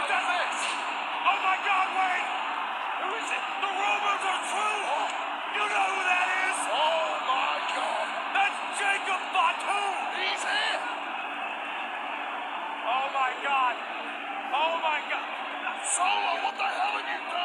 this? Oh my God, wait! Who is it? The rumors are true! Oh. You know who that is? Oh my God! That's Jacob Fatu! He's here! Oh my God! Oh my God! Solo, what the hell have you done?